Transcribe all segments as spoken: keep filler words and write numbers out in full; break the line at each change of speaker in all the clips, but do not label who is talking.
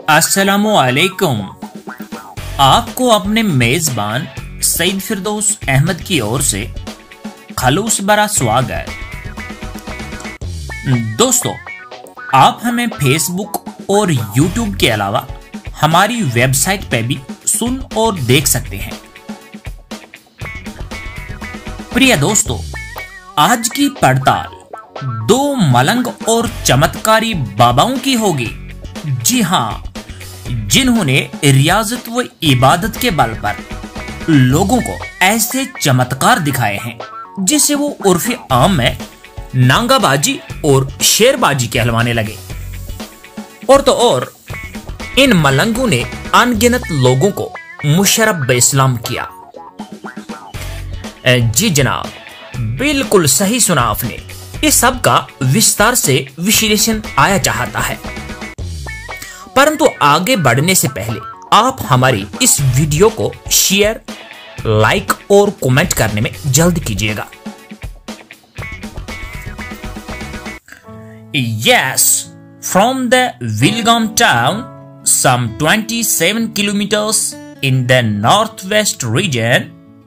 अस्सलामु अलैकुम। आपको अपने मेजबान सईद फिरदौस अहमद की ओर से खलूस भरा स्वागत। दोस्तों, आप हमें फेसबुक और यूट्यूब के अलावा हमारी वेबसाइट पे भी सुन और देख सकते हैं। प्रिय दोस्तों, आज की पड़ताल दो मलंग और चमत्कारी बाबाओं की होगी। जी हाँ, जिन्होंने रियाजत व इबादत के बल पर लोगों को ऐसे चमत्कार दिखाए हैं जिसे वो उर्फे आम में नांगाबाजी और शेरबाजी कहलवाने लगे। और तो और इन मलंगों ने अनगिनत लोगों को मुशर्रफ इस्लाम किया। जी जनाब, बिल्कुल सही सुना आपने। इस सब का विस्तार से विश्लेषण आया चाहता है, परंतु आगे बढ़ने से पहले आप हमारी इस वीडियो को शेयर, लाइक और कमेंट करने में जल्द कीजिएगा। Yes, from the Wilgam town, some twenty-seven kilometers in the northwest region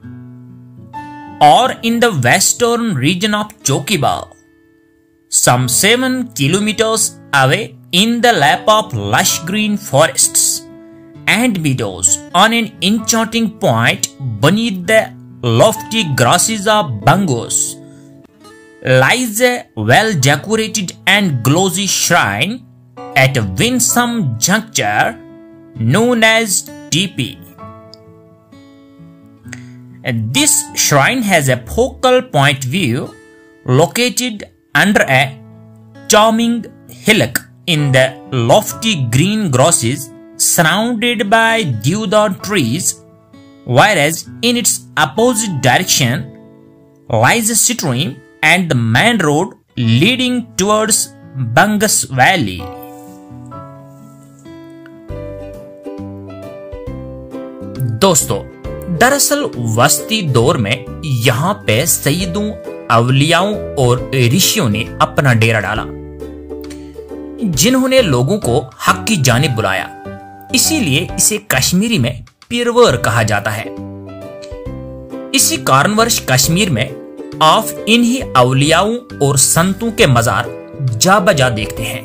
or in the western region of Chokiba, some seven kilometers away in the lap of lush green forests and meadows on an enchanting point beneath the lofty grasses of Bangus, lies a well-decorated and glossy shrine at a winsome juncture known as Teepee. And this shrine has a focal point view located under a charming hillock in the lofty green grasses surrounded by deodar trees, whereas in its opposite direction lies a stream and the main road leading towards Bangus Valley. दोस्तों, दरअसल वस्ती दौर में यहाँ पे सैयदों, अवलियाओं और ऋषियों ने अपना डेरा डाला, जिन्होंने लोगों को हक की जानिब बुलाया। इसीलिए इसे कश्मीरी में पीरवर कहा जाता है। इसी कारणवश कश्मीर में आप इन्हीं अवलियाओं और संतों के मजार जा बजा देखते हैं।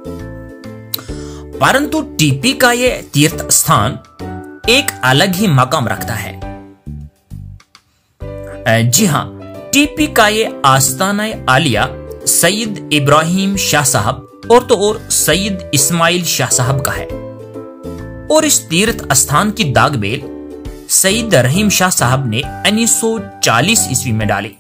परंतु टीपी का यह तीर्थ स्थान एक अलग ही मकाम रखता है। जी हाँ, टीपी का ये आस्ताना आलिया सईद इब्राहिम शाह साहब और तो और सईद इस्माइल शाह साहब का है। और इस तीर्थ स्थान की दागबेल सईद रहीम शाह साहब ने उन्नीस सौ चालीस ईस्वी में डाली।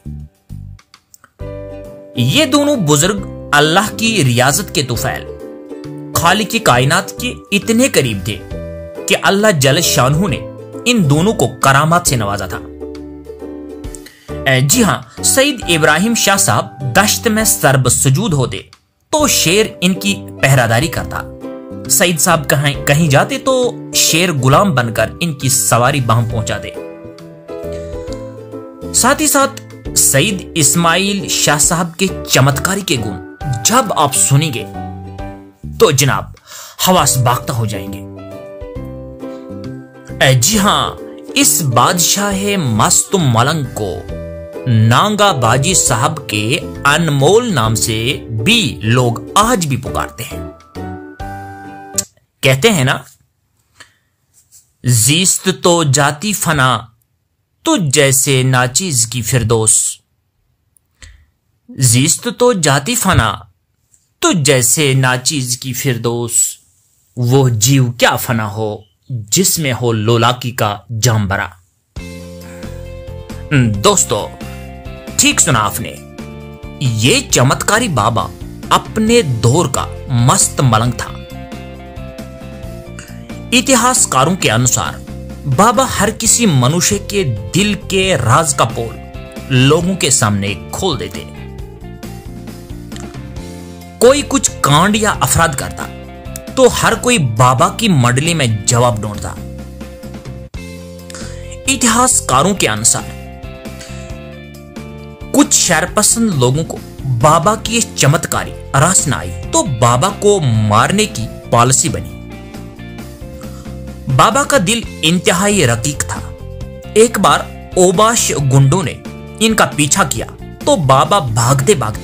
ये दोनों बुजुर्ग अल्लाह की रियाजत के तुफैल खालिक कायनात के इतने करीब थे कि अल्लाह जल शानहू ने इन दोनों को करामात से नवाजा था। जी हाँ, सईद इब्राहिम शाह साहब दश्त में सरब सुजूद होते तो शेर इनकी पहरादारी करता। सईद साहब कहीं कहीं जाते तो शेर गुलाम बनकर इनकी सवारी वहां पहुंचाते। साथ ही साथ सईद इस्माइल शाह साहब के चमत्कारी के गुण जब आप सुनेंगे तो जनाब हवास बाख्ता हो जाएंगे। जी हाँ, इस बादशाह मस्त मलंग को नांगाबाजी साहब के अनमोल नाम से भी लोग आज भी पुकारते हैं। कहते हैं ना, जीस्त तो जाती फना तो जैसे नाचीज की फिरदौस, जीस्त तो जाती फना तो जैसे नाचीज की फिरदौस, वो जीव क्या फना हो जिसमें हो लोलाकी का जामबरा। दोस्तों, ठीक सुना आपने। ये चमत्कारी बाबा अपने दौर का मस्त मलंग था। इतिहासकारों के अनुसार बाबा हर किसी मनुष्य के दिल के राज का पोल लोगों के सामने खोल देते। कोई कुछ कांड या अपराध करता तो हर कोई बाबा की मंडली में जवाब ढूंढता। इतिहासकारों के अनुसार कुछ शरपसंद लोगों को बाबा की चमत्कारी रास न आई तो बाबा को मारने की पॉलिसी बनी। बाबा का दिल इंतहाई रकीक था। एक बार ओबाश गुंडों ने इनका पीछा किया तो बाबा भागते भागते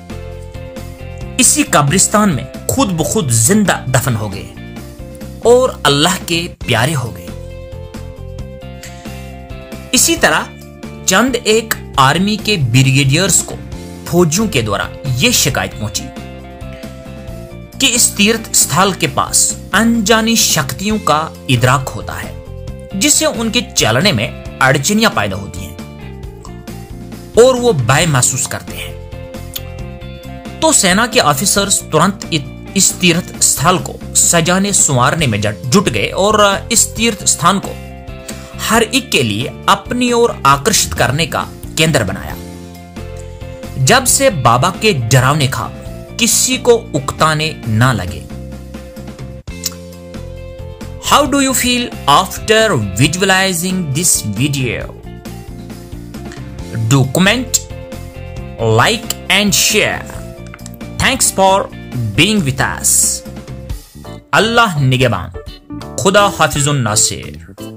इसी कब्रिस्तान में खुद ब खुद जिंदा दफन हो गए और अल्लाह के प्यारे हो गए। इसी तरह चंद एक आर्मी के ब्रिगेडियर्स को फौजियों के द्वारा यह शिकायत पहुंची कि इस तीर्थ स्थल के पास अनजानी शक्तियों का इदराक होता है, जिससे उनके चलने में अड़चनियां पैदा होती हैं और वो भय महसूस करते हैं। तो सेना के ऑफिसर्स तुरंत इस तीर्थ स्थल को सजाने संवारने में जुट गए और इस तीर्थ स्थान को हर एक के लिए अपनी ओर आकर्षित करने का केंद्र बनाया। जब से बाबा के डरावने ख्वाब किसी को उकताने ना लगे। How do you feel after visualizing this video? Do comment, like and share. Thanks for being with us. अल्लाह निगहबान, खुदा हाफिजुन नासिर।